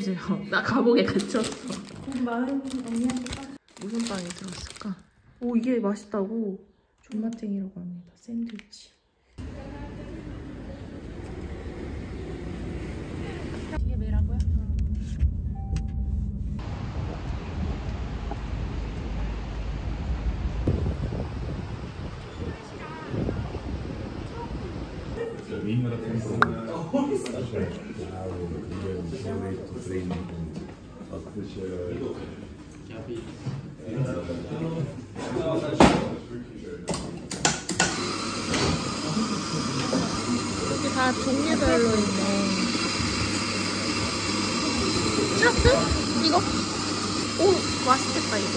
보세요. 나 감옥에 갇혔어. 마음 언니한테 무슨 빵이 들었을까? 오, 이게 맛있다고. 존맛탱이라고 합니다. 샌드위치. 이게 매라고요? 이렇게 다 종류별로 있네. 시럽스? 이거? 오, 맛있겠다 이거.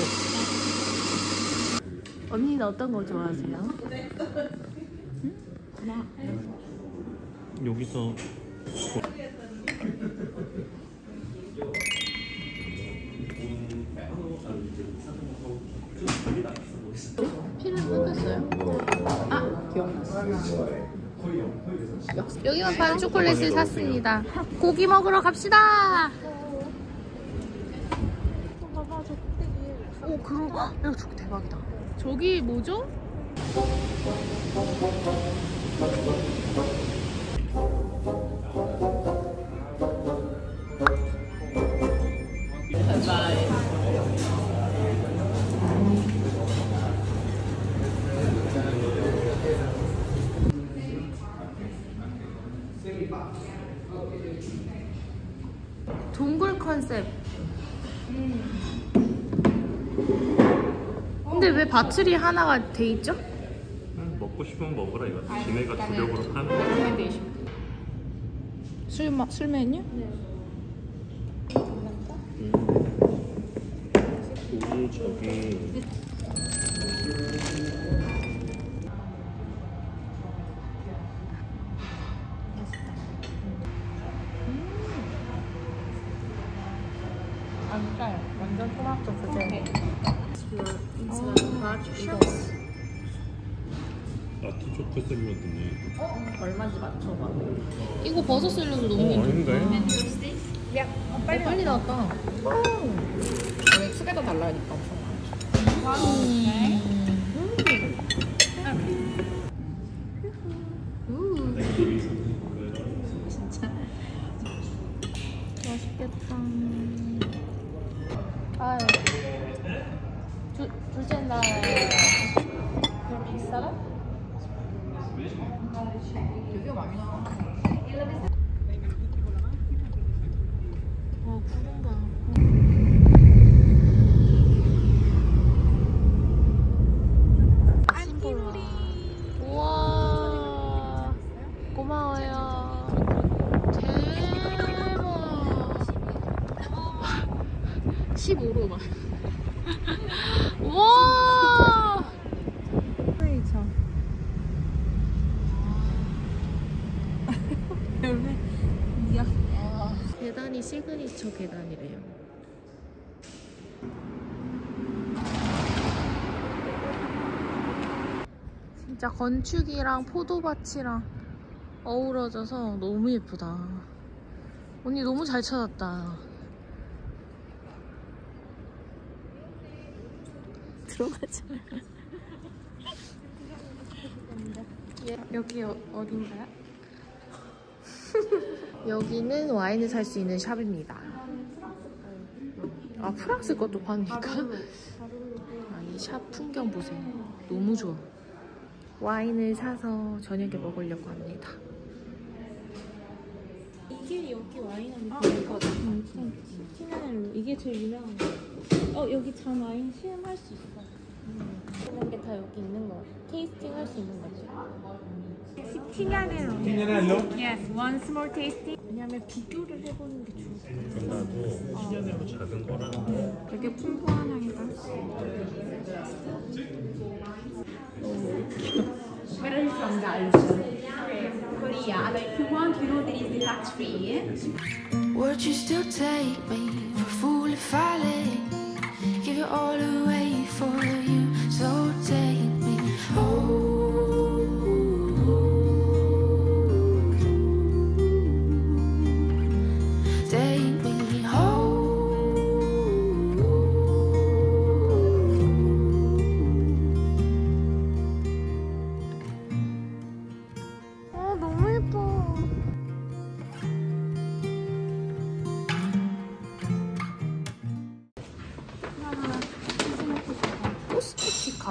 언니는 어떤 거 좋아하세요? 여기서 피를 끊겼어요? 아, 기억났어. 여기만 파는 초콜릿을 샀습니다. 고기 먹으러 갑시다. 봐봐 저 꼭대기. 오, 그럼 야, 저기 대박이다. 저기 뭐죠? 동굴 컨셉. 근데 왜 바틀이 하나가 돼 있죠? 먹고 싶으면 먹으라 이거. 지네가 주력으로 파는 거. 술 메뉴? 고기 저기 안 짜요. 완전 토마토 소재. 아티초크 샐러드네. 얼마인지 맞춰봐. 이거 버섯 샐러드 너무 아닌가요? 빨리 나왔다. 원래 축에다 달라니까 엄청 많아. 맛있겠다. 아유. 둘째 날 비싸다? 되게 많이 나와. 와, 구름다. 안티우리. 우와. 고마워요. 대박. 15로 막. 우와. 페이차. 열매. 야. 계단이 시그니처 계단이래요. 진짜 건축이랑 포도밭이랑 어우러져서 너무 예쁘다. 언니 너무 잘 찾았다. 들어가자. 여기 어딘가요? 여기는 와인을 살 수 있는 샵입니다. 아, 프랑스 것도 파니까? 아, 이 샵 풍경 보세요. 너무 좋아. 와인을 사서 저녁에 먹으려고 합니다. 이게 여기 와인 하는 거거든. 티나넬로 이게 제일 유명한 거. 여기 잔 와인 시음할 수 있어. 이런 게 다 여기 있는 거. 테이스팅 할 수 있는 거지. 티나넬로. 티나넬로? Yes, one small tasting. 왜냐면 비교를 해보는 게 좋을 것 같아. 나도 시간으로 작은 거랑 되게 풍부한 향이다. Where are you from, guys? Korea. And if you want, you know there is the tax free. Would you still take me for a fool if I let give it all away for you? So take me home. Take me home.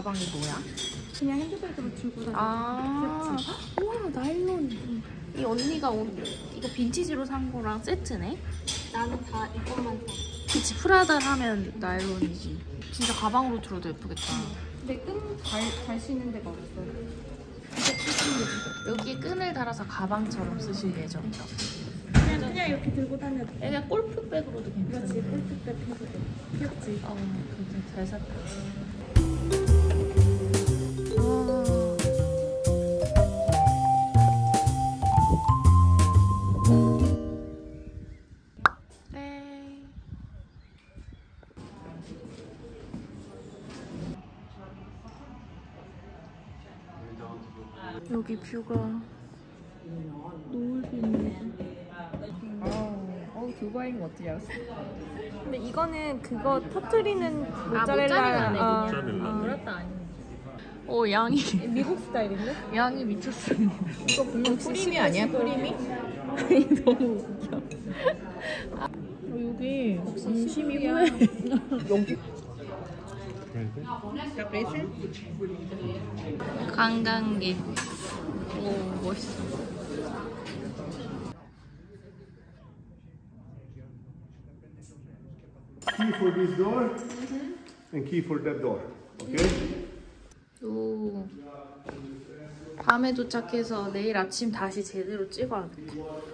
가방이 뭐야? 그냥 핸드백으로 들고 다니는 아, 귀엽지? 우와 나일론. 이 언니가 이거 빈티지로 산 거랑 세트네? 나는 다 이것만 사. 그치, 프라다 하면 나일론이지. 진짜 가방으로 들어도 예쁘겠다. 근데 끈 달 수 있는 데가 없어. 여기에 끈을 달아서 가방처럼 쓰실 예정이다. 그냥 이렇게 들고 다녀도 돼. 애가 골프백으로도 괜찮아. 그렇지, 골프백 해도 돼. 귀엽지? 굉장히 잘 샀다. 네. 여기 뷰가 노을 뷰입니다. 두바이인 거 어떻게 알았어? 근데 이거는 그거 터트리는 모짜렐라 모짜렐라. 그렇다 아니지. 양이 미국 스타일인데? 양이 미쳤습니다. 이거 분명 프리미 아니야? 프리미? 너무 웃겨. 여기 진심이 후회. 여기 관광객. 오 멋있어. Key for this door and key for that door. Okay? 오. 밤에 도착해서 내일 아침 다시 제대로 찍어야겠다.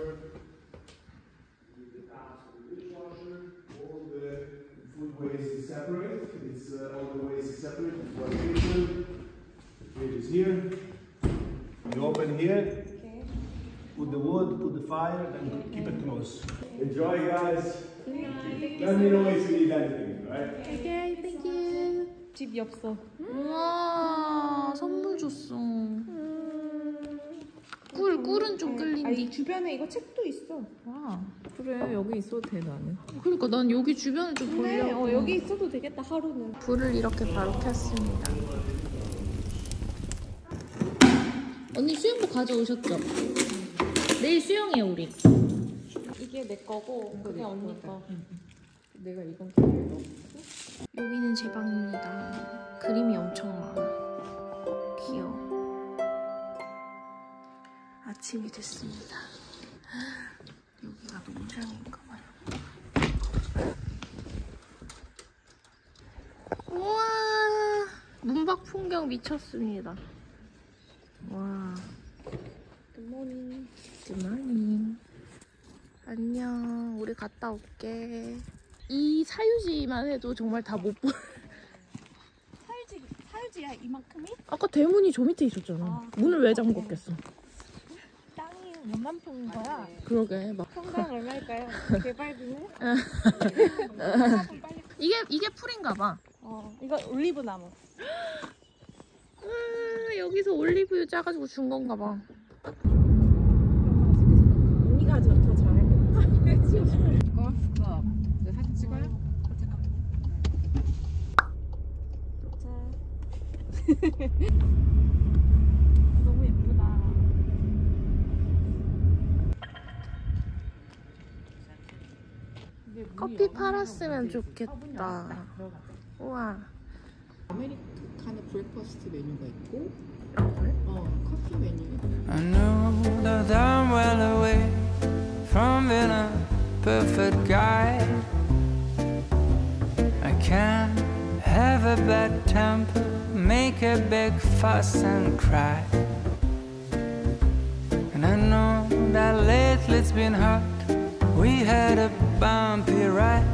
Food waste is separate. It's all the waste is separate. It's one kitchen. The fridge is here. You open here. Put the wood, put the fire, then keep it close. Enjoy, guys. Let me know if you need anything, right? Okay, thank you. 집이 없어. 우와, 선물 줬어. 꿀은 좀 끌린디. 이 주변에 이거 책도 있어. 와. 그래 여기 있어도 돼 나는. 그러니까 난 여기 주변을 좀 근데 보려고. 여기 있어도 되겠다 하루는. 불을 이렇게 바로 켰습니다. 언니 수영복 가져오셨죠? 내일 수영해요 우리. 이게 내 거고 그게 언니 거. 내가 이건 기회에 넣어. 여기는 제 방입니다. 그림이 엄청 많아. 귀여워. 아침이 됐습니다. 여기가 농장인가 봐요. 우와, 문밖 풍경 미쳤습니다. 와. 굿모닝. 굿모닝. 안녕. 우리 갔다 올게. 이 사유지만 해도 정말 다 못 보. 사유지야 이만큼이? 아까 대문이 저 밑에 있었잖아. 문을 왜 잠궜겠어? 땅이 몇만 평인 거야? 그러게 막. 평당 얼마일까요? 개발비는? 이게 풀인가 봐. 이거 올리브 나무. 여기서 올리브유 짜가지고 준 건가 봐. 언니가 더 잘할 것 같아. 골프클럽. 내 사진 찍어요? 너무 예쁘다. 커피 팔았으면 좋겠다. 우와. 아메리카노 브렉퍼스트 메뉴가 있고 그래? 커피 메뉴. I know that I'm well away from being a perfect guy. I can't have a bad temper, make a big fuss and cry. And I know that lately it's been hard. We had a bumpy ride.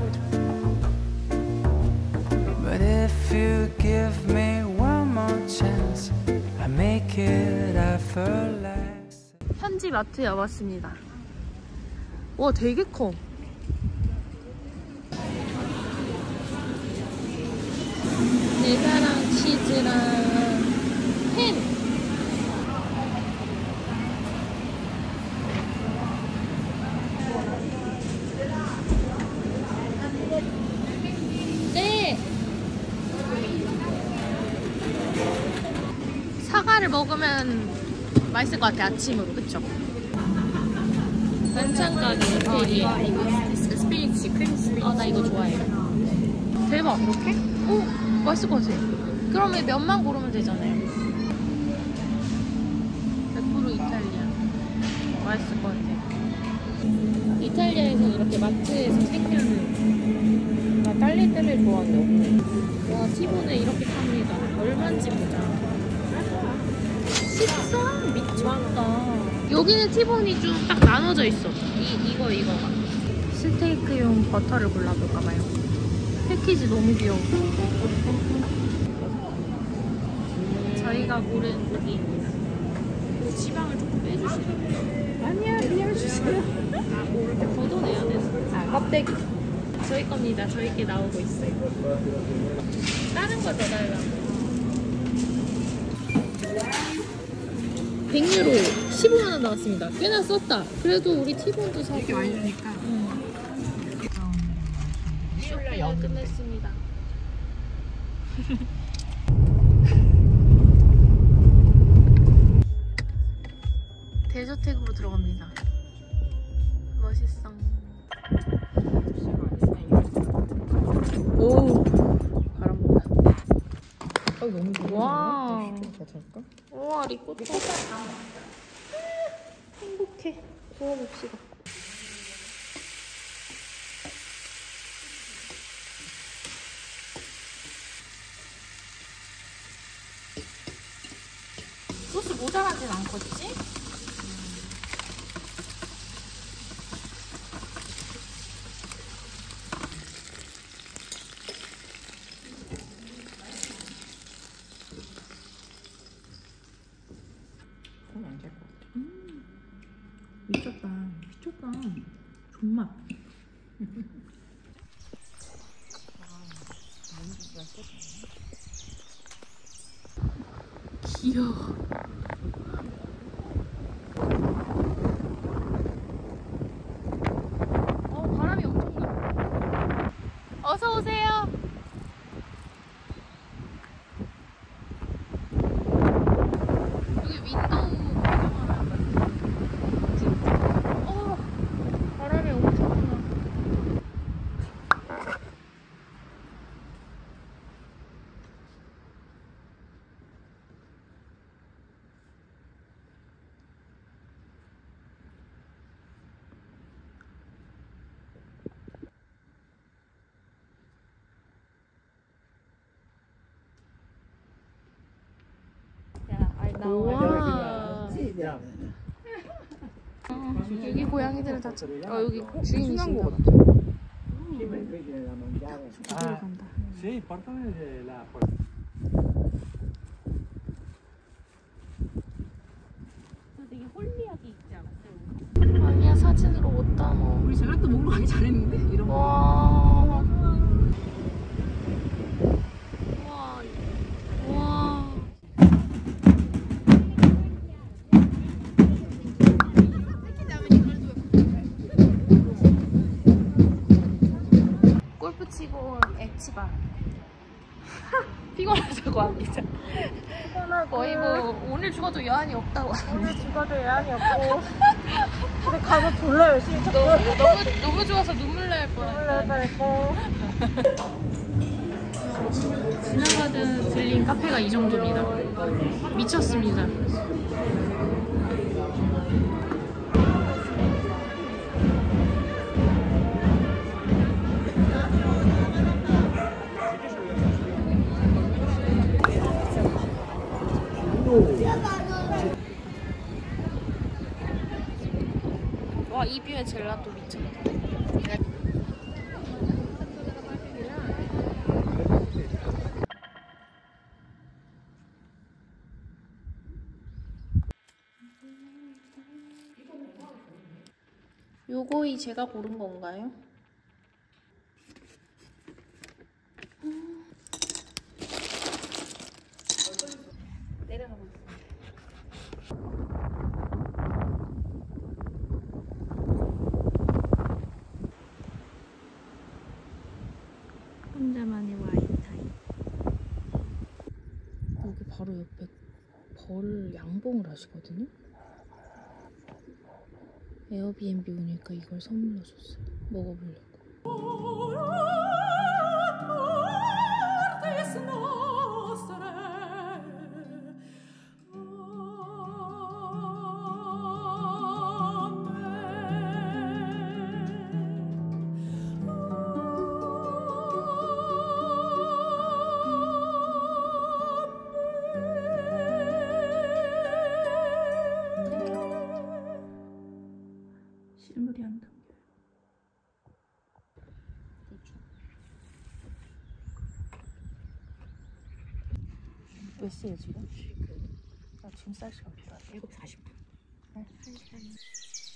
But if you give me one more chance, I make it effortless. 현지 마트에 와봤습니다. 와, 되게 커. 내사랑 치즈랑 햄. 네. 사과를 먹으면 맛있을 것 같아, 아침으로. 그쵸? 반찬 가게 스테리. 스피니치, 크림 스피니치. 나 이거 좋아해. 대박. 이렇게? 오, 맛있을 것 같아. 그러면 면만 고르면 되잖아요. 100% 이탈리아. 맛있을 것 같아요. 이탈리아에서 이렇게 마트에서 생면을 나 딸리떼를 좋아하는데 와 티본에 이렇게 팝니다. 얼마인지 보자. 14? 미쳤다. 여기는 티본이 좀 딱 나눠져 있어. 이거가. 스테이크용 버터를 골라볼까봐요. 패키지 너무 귀여워. 저희가 고른 고기입니다. 지방을 조금 빼주시면. 아니야, 그냥 주세요. 뭐 이렇게 걷어내야 되나? 껍데기. 저희 겁니다. 저희께 나오고 있어요. 다른 거 더 달라고. 100유로 15만원 나왔습니다. 꽤나 썼다. 그래도 우리 티본도 사고. 이렇게 많이 주니까. 쇼핑을 끝냈습니다. 대저택으로 들어갑니다. 멋있어. 오, 바람 분다. 너무 좋아. 와. 더 잘까? 우와, 리코타. 행복해. 구워봅시다. 소스 모자라진 않겠지? 안잘것 같아. 미쳤다. 미쳤다. 존맛. 귀여워. 바람이 엄청 나. 어서 오세요. 여기 윈도우 배경화면 진짜. 바람이 엄청 나. 우와. 여기 고양이들은 다 여기 주인이신가 봐. 저쪽으로 간다. Sì, portami l'acqua. 되게 홀리하게 있지 않았어요? 아니야, 사진으로 못 담아. 우리 젤라또 먹으러 가기 잘했는데? 이런 거. 와. 우와. 우와. 골프 치고 온 엑치바. 피곤하다고 합니다. 거의 뭐 오늘 죽어도 여한이 없다고. 오늘 죽어도 예안이 없고. 근데 가서 졸라 열심히 쳤고. 너무 좋아서 눈물 날 뻔했어. 지나가듯 들린 카페가 이 정도입니다. 미쳤습니다. 와, 이 뷰에 젤라또 미쳤다. 요거이 제가 고른 건가요? 내려가고 있어요. 혼자만의 와인 타임. 여기 바로 옆에 벌을 양봉을 하시거든요. 에어비앤비 오니까 이걸 선물로 줬어요. 먹어보려고. This nostra 물이 안 담겨요. 몇 시에 지금? 나 지금 쌀 시간 없다. 7시 40분.